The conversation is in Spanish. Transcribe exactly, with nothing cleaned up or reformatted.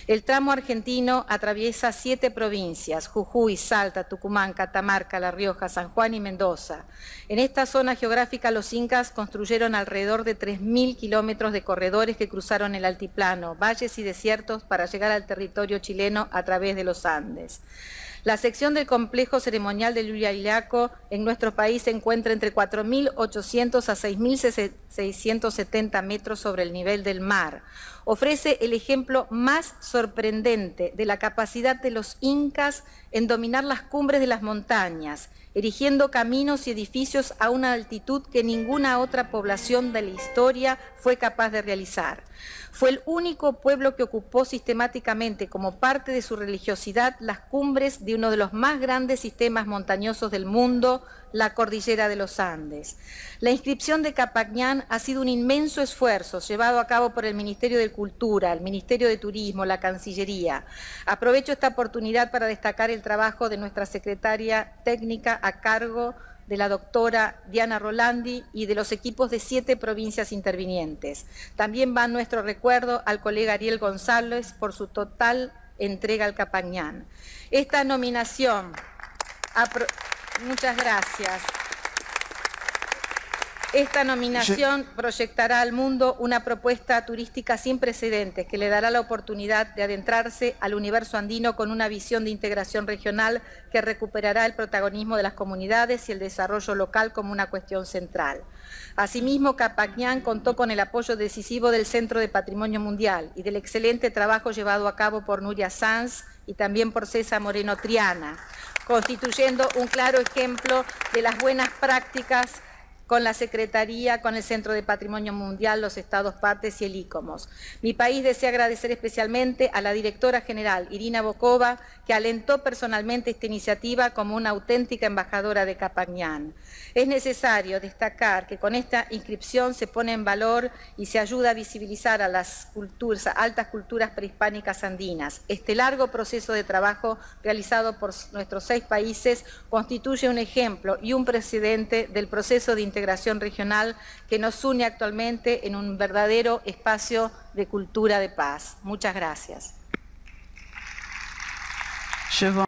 El tramo argentino atraviesa siete provincias: Jujuy, Salta, Tucumán, Catamarca, La Rioja, San Juan y Mendoza. En esta zona geográfica los incas construyeron alrededor de tres mil kilómetros de corredores que cruzaron el altiplano, valles y desiertos para llegar al territorio chileno a través de los Andes. La sección del complejo ceremonial de Llullaillaco en nuestro país se encuentra entre cuatro mil ochocientos a seis mil seiscientos setenta metros sobre el nivel del mar. Ofrece el ejemplo más sorprendente de la capacidad de los incas en dominar las cumbres de las montañas, erigiendo caminos y edificios a una altitud que ninguna otra población de la historia fue capaz de realizar. Fue el único pueblo que ocupó sistemáticamente como parte de su religiosidad las cumbres de uno de los más grandes sistemas montañosos del mundo, la cordillera de los Andes. La inscripción de Capacñán ha sido un inmenso esfuerzo llevado a cabo por el Ministerio de Cultura, el Ministerio de Turismo, la Cancillería. Aprovecho esta oportunidad para destacar el trabajo de nuestra secretaria técnica a cargo de la doctora Diana Rolandi y de los equipos de siete provincias intervinientes. También va nuestro recuerdo al colega Ariel González por su total entrega al Capacñán. Esta nominación, muchas gracias. Esta nominación proyectará al mundo una propuesta turística sin precedentes que le dará la oportunidad de adentrarse al universo andino con una visión de integración regional que recuperará el protagonismo de las comunidades y el desarrollo local como una cuestión central. Asimismo, Capacñán contó con el apoyo decisivo del Centro de Patrimonio Mundial y del excelente trabajo llevado a cabo por Nuria Sanz y también por César Moreno Triana, constituyendo un claro ejemplo de las buenas prácticas con la Secretaría, con el Centro de Patrimonio Mundial, los Estados partes y el ICOMOS. Mi país desea agradecer especialmente a la directora general, Irina Bokova, que alentó personalmente esta iniciativa como una auténtica embajadora de Capacñán. Es necesario destacar que con esta inscripción se pone en valor y se ayuda a visibilizar a las culturas, a altas culturas prehispánicas andinas. Este largo proceso de trabajo realizado por nuestros seis países constituye un ejemplo y un precedente del proceso de integración integración regional que nos une actualmente en un verdadero espacio de cultura de paz. Muchas gracias.